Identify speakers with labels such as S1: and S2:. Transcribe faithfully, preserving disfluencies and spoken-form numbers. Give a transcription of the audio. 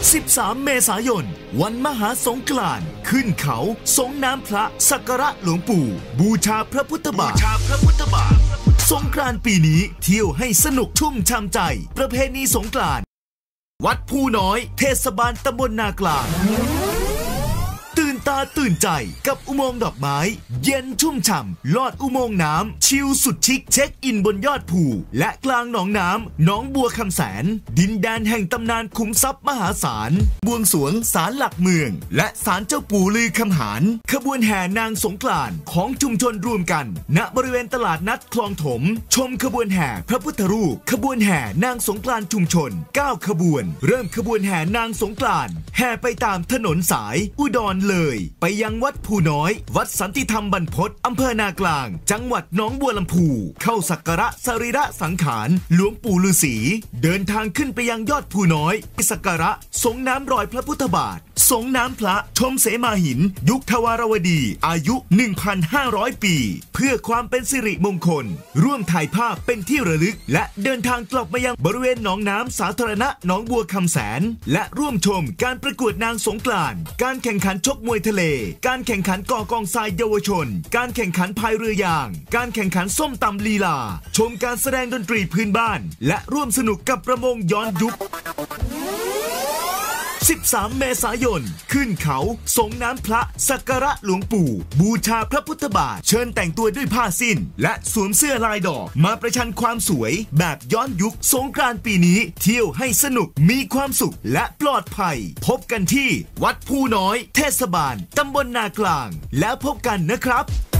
S1: สิบสาม เมษายนวันมหาสงกรานต์ขึ้นเขาสงน้ำพระสักการะหลวงปู่บูชาพระพุทธบาทสงกรานต์ปีนี้เที่ยวให้สนุกชุ่มช่ำใจประเพณีสงกรานต์วัดผู้น้อยเทศบาลตำบลนากลางตื่นตาตื่นใจกับอุโมงค์ดอกไม้เย็นชุ่มฉ่ำลอดอุโมงค์น้ำชิลสุดชิคเช็คอินบนยอดภูและกลางหนองน้ำหนองบัวคำแสนดินแดนแห่งตำนานขุมทรัพย์มหาศาลบวงสรวงศาลหลักเมืองและศาลเจ้าปู่ลือคำหารขบวนแห่นางสงกรานต์ของชุมชนรวมกันณบริเวณตลาดนัดคลองถมชมขบวนแห่พระพุทธรูปขบวนแห่นางสงกรานต์ชุมชนเก้าขบวนเริ่มขบวนแห่นางสงกรานต์แห่ไปตามถนนสายอุดรเลยไปยังวัดผู้น้อยวัดสันติธรรมบรรพตอำเภอนากลางจังหวัดหนองบัวลำพูเข้าสักการะสรีระสังขารหลวงปู่ฤาษีเดินทางขึ้นไปยังยอดผู้น้อยไปสักการะสงน้ำรอยพระพุทธบาทสงน้ำพระชมเสมาหินยุคทวารวดีอายุ หนึ่งพันห้าร้อย ปีเพื่อความเป็นสิริมงคลร่วมถ่ายภาพเป็นที่ระลึกและเดินทางกลับมายังบริเวณหนองน้ำสาธารณะหนองบัวคำแสนและร่วมชมการประกวดนางสงกรานต์การแข่งขันชกมวยทะเลการแข่งขันก่อกองทรายเยาวชนการแข่งขันพายเรือยางการแข่งขันส้มตำลีลาชมการแสดงดนตรีพื้นบ้านและร่วมสนุกกับประมงย้อนยุคสิบสาม เมษายนขึ้นเขาสงน้ำพระสักการะหลวงปู่บูชาพระพุทธบาทเชิญแต่งตัวด้วยผ้าสิ้นและสวมเสื้อลายดอกมาประชันความสวยแบบย้อนยุคสงกรานต์ปีนี้เที่ยวให้สนุกมีความสุขและปลอดภัยพบกันที่วัดผู้น้อยเทศบาลตำบลนากลางแล้วพบกันนะครับ